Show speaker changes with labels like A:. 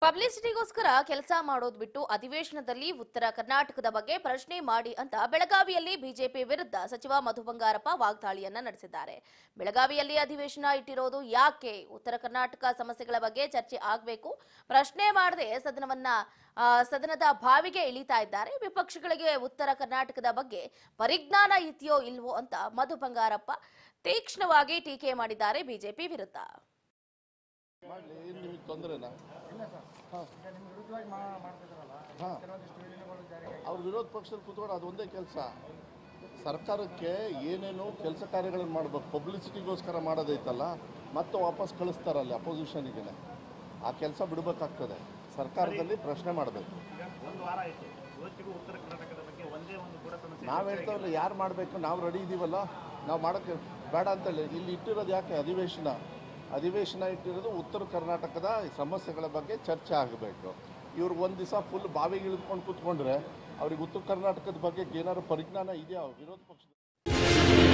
A: ಪಬ್ಲಿಸಿಟಿಗೋಸ್ಕರ ಕೆಲಸ ಮಾಡೋದು ಬಿಟ್ಟು ಅಧಿವೇಶನದಲ್ಲಿ ಉತ್ತರ ಕರ್ನಾಟಕದ ಬಗ್ಗೆ ಪ್ರಶ್ನೆ ಮಾಡಿ ಅಂತ ಬೆಳಗಾವಿಯಲ್ಲಿ ಬಿಜೆಪಿ ವಿರುದ್ಧ ಸಚಿವ ಮಧು ಬಂಗಾರಪ್ಪ ವಾಗ್ದಾಳಿಯನ್ನ ನಡೆಸಿದ್ದಾರೆ. ಬೆಳಗಾವಿಯಲ್ಲಿ ಅಧಿವೇಶನ ಇಟ್ಟಿರೋದು ಯಾಕೆ? ಉತ್ತರ ಕರ್ನಾಟಕ ಸಮಸ್ಯೆಗಳ ಬಗ್ಗೆ ಚರ್ಚೆ ಆಗಬೇಕು, ಪ್ರಶ್ನೆ ಮಾಡದೆ ಸದನದ ಬಾವಿಗೆ ಇಳಿತಾ ಇದ್ದಾರೆ. ವಿಪಕ್ಷಗಳಿಗೆ ಉತ್ತರ ಕರ್ನಾಟಕದ ಬಗ್ಗೆ ಪರಿಜ್ಞಾನ ಇದೆಯೋ ಇಲ್ವೋ ಅಂತ ಮಧು ಬಂಗಾರಪ್ಪ ತೀಕ್ಷ್ಣವಾಗಿ ಟೀಕೆ ಮಾಡಿದ್ದಾರೆ ಬಿಜೆಪಿ ವಿರುದ್ಧ.
B: ಅವ್ರ ವಿರೋಧ ಪಕ್ಷದಲ್ಲಿ ಕೂತ್ಕೊಂಡು ಅದೊಂದೇ ಕೆಲಸ. ಸರ್ಕಾರಕ್ಕೆ ಏನೇನು ಕೆಲಸ ಕಾರ್ಯಗಳನ್ನು ಮಾಡಬೇಕು, ಪಬ್ಲಿಸಿಟಿಗೋಸ್ಕರ ಮಾಡೋದೈತಲ್ಲ, ಮತ್ತೆ ವಾಪಸ್ ಕಳಿಸ್ತಾರಲ್ಲ ಅಪೋಸಿಷನ್ಗೆ, ಆ ಕೆಲಸ ಬಿಡಬೇಕಾಗ್ತದೆ. ಸರ್ಕಾರದಲ್ಲಿ ಪ್ರಶ್ನೆ ಮಾಡಬೇಕು. ನಾವು ಹೇಳ್ತಾವಲ್ಲ, ಯಾರು ಮಾಡಬೇಕು, ನಾವು ರೆಡಿ ಇದ್ದೀವಲ್ಲ, ನಾವು ಮಾಡೋಕ್ಕೆ ಬೇಡ ಅಂತೇಳಿ ಇಲ್ಲಿ ಇಟ್ಟಿರೋದು ಯಾಕೆ? ಅಧಿವೇಶನ ಇಟ್ಟಿರೋದು ಉತ್ತರ ಕರ್ನಾಟಕದ ಸಮಸ್ಯೆಗಳ ಬಗ್ಗೆ ಚರ್ಚೆ ಆಗಬೇಕು. ಇವ್ರಿಗೆ ಒಂದು ದಿವಸ ಫುಲ್ ಬಾವಿಗೆ ಇಳಿದುಕೊಂಡು ಕೂತ್ಕೊಂಡ್ರೆ ಅವ್ರಿಗೆ ಉತ್ತರ ಕರ್ನಾಟಕದ ಬಗ್ಗೆ ಏನಾದ್ರು ಪರಿಜ್ಞಾನ ಇದೆಯಾ ವಿರೋಧ ಪಕ್ಷದ?